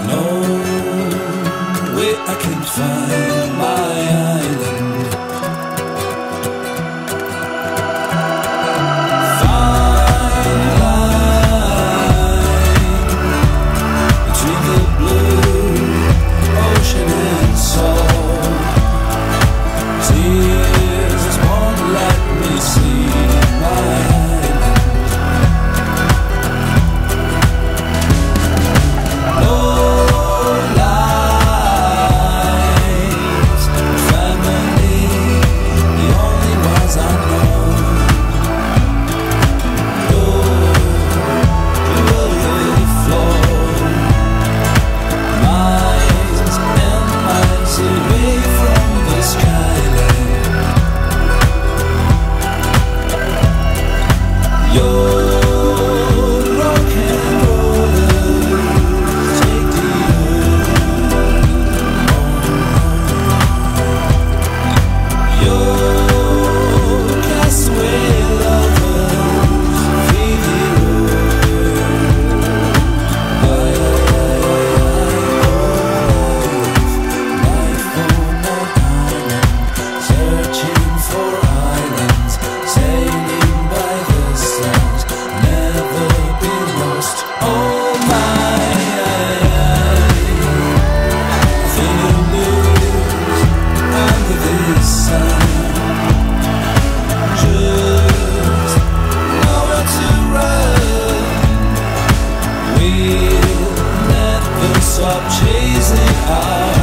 No way I can find my island. Fine line between the blue ocean and soul. Tears won't let me see my island. No lies, family, the only ones I know. No jewelry flow, miles and miles away from the skyline. Your rock and rollers take the earth. Your castaway lovers feed the earth. Life on an island, searching for islands, sailing by the stars, never been lost. Oh my, nothing to lose under this sun. Just nowhere to run. We'll never stop chasing our